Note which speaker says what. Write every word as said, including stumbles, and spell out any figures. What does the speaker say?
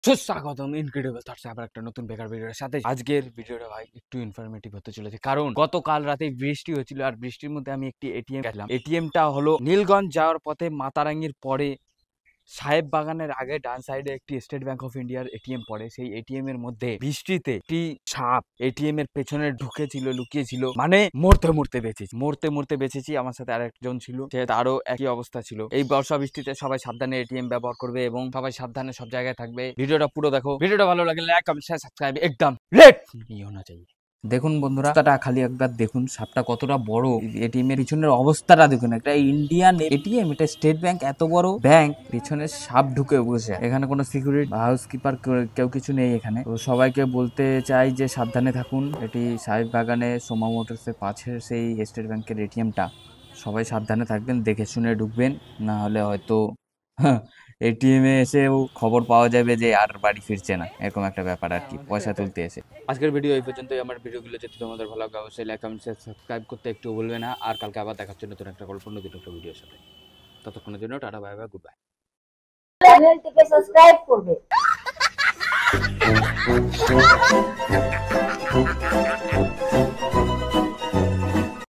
Speaker 1: সুস্বাগতম incredible thoughts আবার একটা নতুন বেকার ভিডিওর সাথে। আজকের ভিডিওটা ভাই একটু ইনফরমেটিভ হতে চলেছে, কারণ গতকাল রাতে বৃষ্টি হয়েছিল আর বৃষ্টির মধ্যে আমি একটি এটিএম গেলাম। এটিএমটা হলো নীলগঞ্জ যাওয়ার পথে মাতারাঙ্গির পরে সাহেব বাগানের আগে ডান সাইডে একটি স্টেট ব্যাংক অফ ইন্ডিয়ার এটিএম পড়ে। সেই এটিএম এর মধ্যে বৃষ্টিতে একটি সাপ এটিএম এর পেছনে ঢুকেছিল, লুকিয়েছিল, মানে মরতে মরতে বেঁচেছি মরতে মরতে বেঁচেছি আমার সাথে আরেকজন ছিল, সে তারও একই অবস্থা ছিল। এই বর্ষা বৃষ্টিতে সবাই সাবধানে এটিএম ব্যবহার করবে এবং সবাই সাবধানে সব জায়গায় থাকবে। ভিডিওটা পুরো দেখো, ভিডিওটা ভালো লাগলে লাইক কমেন্ট শেয়ার সাবস্ক্রাইব একদম লেট নিয়ে হোনা চাই। দেখুন বন্ধুরা, রাস্তাটা খালি একবার দেখুন, সাপটা কতটা বড়, এটিএম এর পিছনের অবস্থাটা দেখুন। একটা ইন্ডিয়ান এটিএম, এটা স্টেট ব্যাংক, এত বড় ব্যাংক, পিছনে সাপ ঢুকে বসে। এখানে কোনো সিকিউরিটি বা হাউস কিপার কেউ কিছু নেই এখানে। তো সবাইকে বলতে চাই যে সাবধানে থাকুন। এটি সাহেব বাগানে সোমা মোটরসের পাশের সেই স্টেট ব্যাংকের এটিএমটা। সবাই সাবধানে থাকবেন, দেখে শুনে ঢুকবেন, না হলে হয়তো এটিএম এ এসেও খবর পাওয়া যাবে যে আর বাড়ি ফিরছে না, এরকম একটা ব্যাপার আর কি, পয়সা তুলতে এসে। আজকের ভিডিও এই পর্যন্তই। আমার ভিডিওগুলো যদি তোমাদের ভালো লাগে অবশ্যই লাইক কমেন্ট সাবস্ক্রাইব করতে একটু বলবে না। আর কালকে আবার দেখাচ্ছে নতুন একটা গল্প, নতুন একটা ভিডিওর সাথে। ততক্ষণের জন্য tata, bye bye, good bye.
Speaker 2: চ্যানেলটিকে সাবস্ক্রাইব করবে।